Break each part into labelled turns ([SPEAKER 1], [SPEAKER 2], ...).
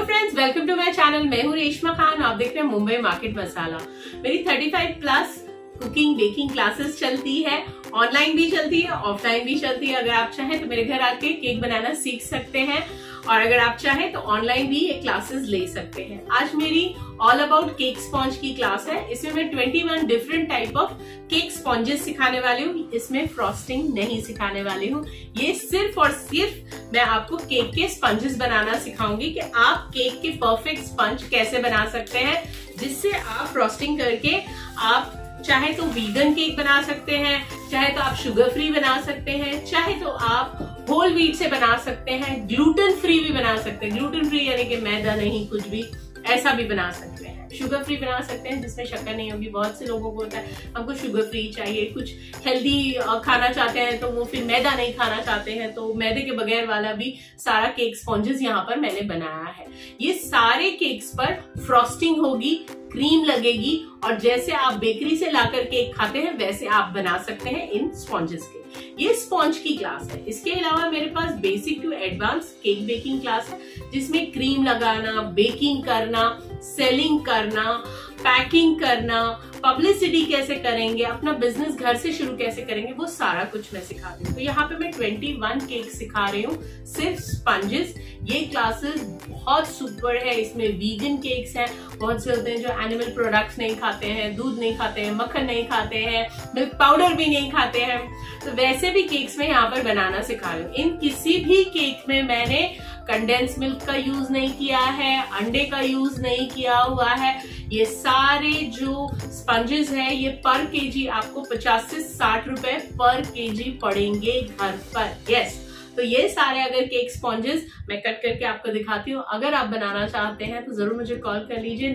[SPEAKER 1] Friends, welcome to my channel. मैं हूँ रेशमा खान। आप देख रहे हैं मुंबई मार्केट मसाला। मेरी 35 प्लस कुकिंग बेकिंग क्लासेस चलती है, ऑनलाइन भी चलती है, ऑफलाइन भी चलती है। अगर आप चाहें तो मेरे घर आके केक बनाना सीख सकते हैं और अगर आप चाहें तो ऑनलाइन भी ये क्लासेस ले सकते हैं। आज मेरी ऑल अबाउट केक स्पॉन्ज की क्लास है। इसमें मैं 21 different type of cake sponges सिखाने वाली हूँ। इसमें फ्रॉस्टिंग नहीं सिखाने वाली हूँ। ये सिर्फ और सिर्फ मैं आपको केक के स्पंजेस बनाना सिखाऊंगी कि आप केक के परफेक्ट स्पंज कैसे बना सकते हैं, जिससे आप फ्रॉस्टिंग करके आप चाहे तो वीगन केक बना सकते हैं, चाहे तो आप शुगर फ्री बना सकते हैं, चाहे तो आप होल व्हीट से बना सकते हैं, ग्लूटेन फ्री भी बना सकते हैं। ग्लूटेन फ्री यानी कि मैदा नहीं, कुछ भी ऐसा भी बना सकते हैं। शुगर फ्री बना सकते हैं जिसमें शक्कर नहीं होगी। बहुत से लोगों को होता है हमको शुगर फ्री चाहिए, कुछ हेल्दी खाना चाहते हैं तो वो फिर मैदा नहीं खाना चाहते हैं, तो मैदे के बगैर वाला भी सारा केक स्पॉन्जेस यहाँ पर मैंने बनाया है। ये सारे केक्स पर फ्रॉस्टिंग होगी, क्रीम लगेगी और जैसे आप बेकरी से लाकर केक खाते हैं वैसे आप बना सकते हैं इन स्पॉन्जेस के। ये स्पॉन्ज की क्लास है। इसके अलावा मेरे पास basic to advance cake baking class है, जिसमें क्रीम लगाना, बेकिंग करना, सेलिंग करना, पैकिंग करना, पब्लिसिटी कैसे करेंगे, अपना बिजनेस घर से शुरू कैसे करेंगे, वो सारा कुछ मैं सिखाती हूँ। तो यहाँ पे मैं 21 केक सिखा रही हूँ, सिर्फ स्पंजेस। ये क्लासेस बहुत सुपर है। इसमें वीगन केक्स हैं। बहुत से होते हैं जो एनिमल प्रोडक्ट्स नहीं खाते हैं, दूध नहीं खाते हैं, मक्खन नहीं खाते हैं, मिल्क पाउडर भी नहीं खाते हैं, तो वैसे भी केक्स में यहाँ पर बनाना सिखा रही हूँ। इन किसी भी केक में मैंने कंडेंस मिल्क का यूज नहीं किया है, अंडे का यूज नहीं किया हुआ है। ये सारे जो स्पंजेस हैं ये पर केजी आपको 50 से 60 रुपए पर केजी पड़ेंगे घर पर। यस, तो ये सारे अगर केक स्पॉन्जेस मैं कट करके आपको दिखाती हूँ। अगर आप बनाना चाहते हैं तो जरूर मुझे कॉल कर लीजिए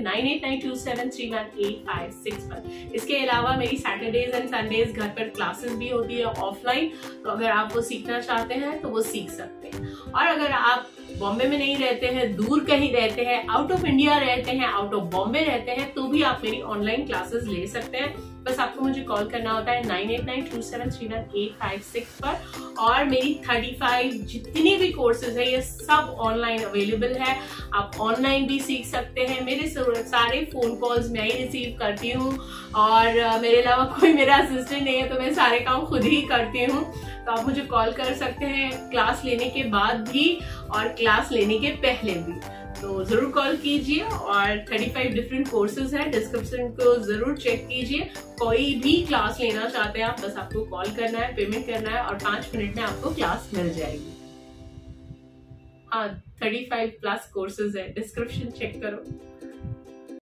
[SPEAKER 1] 9892731856 पर। इसके अलावा मेरी सैटरडेज एंड संडेज घर पर क्लासेस भी होती है ऑफलाइन, तो अगर आप वो सीखना चाहते हैं तो वो सीख सकते हैं। और अगर आप बॉम्बे में नहीं रहते हैं, दूर कहीं रहते हैं, आउट ऑफ इंडिया रहते हैं, आउट ऑफ बॉम्बे रहते हैं, तो भी आप मेरी ऑनलाइन क्लासेस ले सकते हैं। बस आपको मुझे कॉल करना होता है 9892731856 पर। और मेरी 35 जितनी भी कोर्सेज है ये सब ऑनलाइन अवेलेबल है। आप ऑनलाइन भी सीख सकते हैं। मेरे सारे फोन कॉल्स मैं ही रिसीव करती हूँ और मेरे अलावा कोई मेरा असिस्टेंट नहीं है, तो मैं सारे काम खुद ही करती हूँ। तो आप मुझे कॉल कर सकते हैं क्लास लेने के बाद भी और क्लास लेने के पहले भी। तो जरूर कॉल कीजिए। और 35 डिफरेंट कोर्सेज है, डिस्क्रिप्शन को जरूर चेक कीजिए। कोई भी क्लास लेना चाहते हैं आप, बस आपको कॉल करना है, पेमेंट करना है और 5 मिनट में आपको क्लास मिल जाएगी। हाँ, 35 प्लस कोर्सेज है, डिस्क्रिप्शन चेक करो।